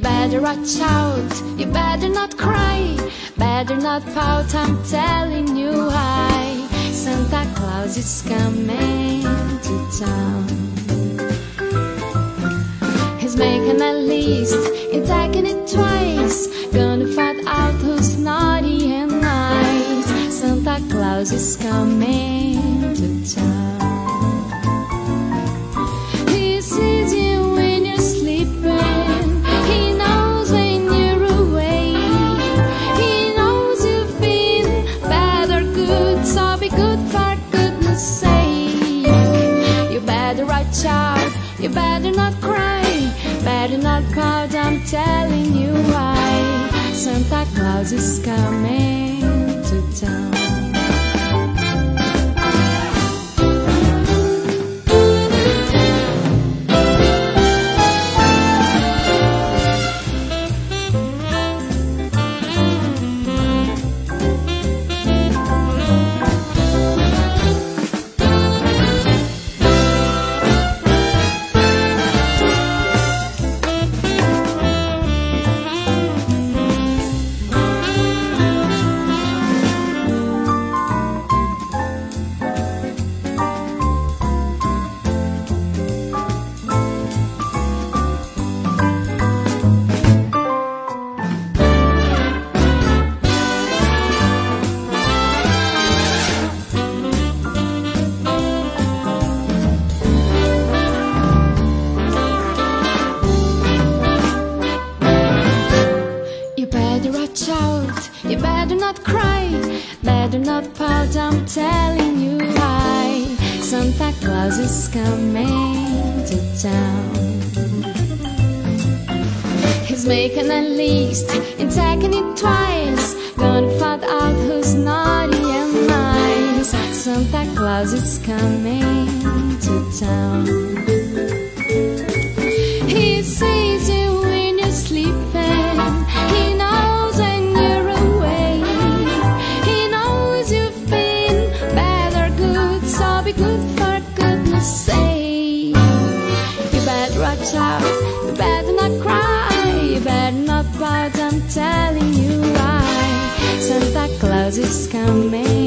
better watch out, you better not cry, better not pout, I'm telling you why. Santa Claus is coming to town. He's making a list, he's taking it twice, gonna find out who's naughty and nice. Santa Claus is coming to town. He sees you when you're sleeping, he knows when you're awake, he knows you've been bad or good, so be good for goodness sake. You better watch out, you better not cry, better not pout, I'm telling you why. Santa Claus is coming to town. You better not cry, better not pout, I'm telling you why. Santa Claus is coming to town. He's making a list and taking it twice, gonna find out who's naughty and nice. Santa Claus is coming to town. He sees you when you're sleeping, he knows when you're awake, he knows you've been bad or good, so be good for goodness sake. You better watch out, you better not cry, you better not pout, I'm telling you why. Santa Claus is coming